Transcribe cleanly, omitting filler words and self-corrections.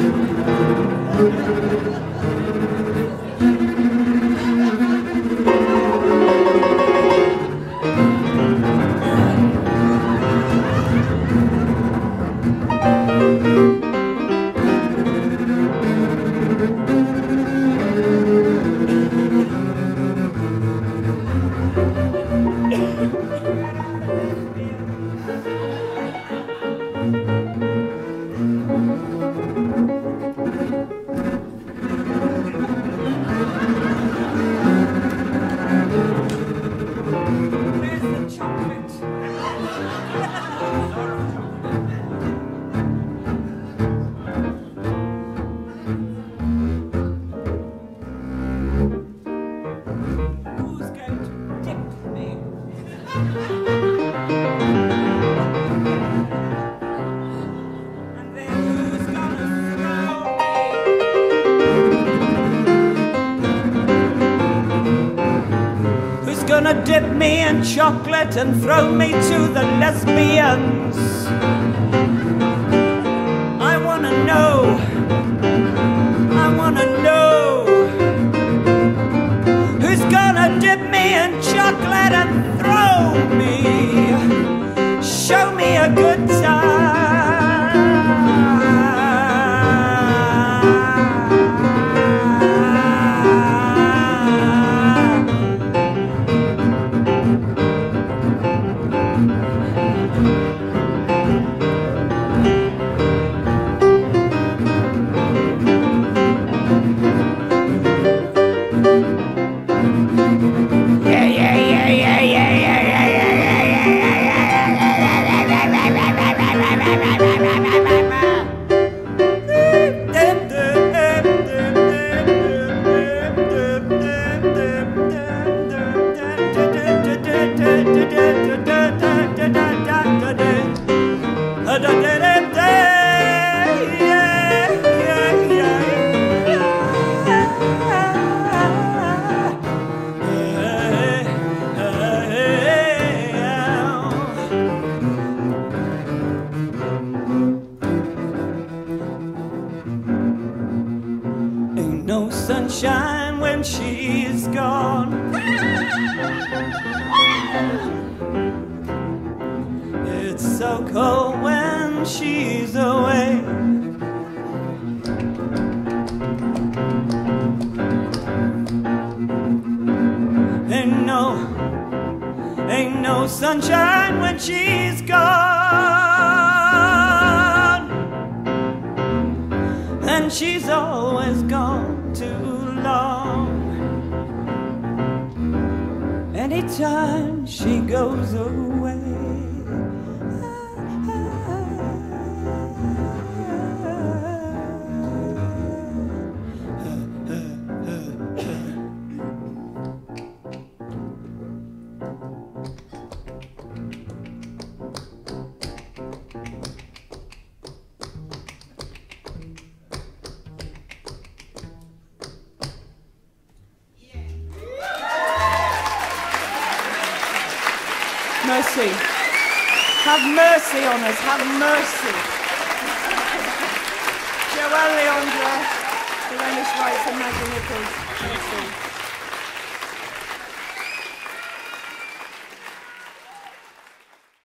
Gonna dip me in chocolate and throw me to the lesbians. I wanna know, who's gonna dip me in chocolate and throw me, show me a good time. No sunshine when she's gone. It's so cold when she's away. Ain't no sunshine when she's gone. And she's always gone too long. Anytime she goes away. Mercy. Have mercy on us. Have mercy. Joelle Leondre, Irene Schweitzer, Maggie Nichols. Mercy.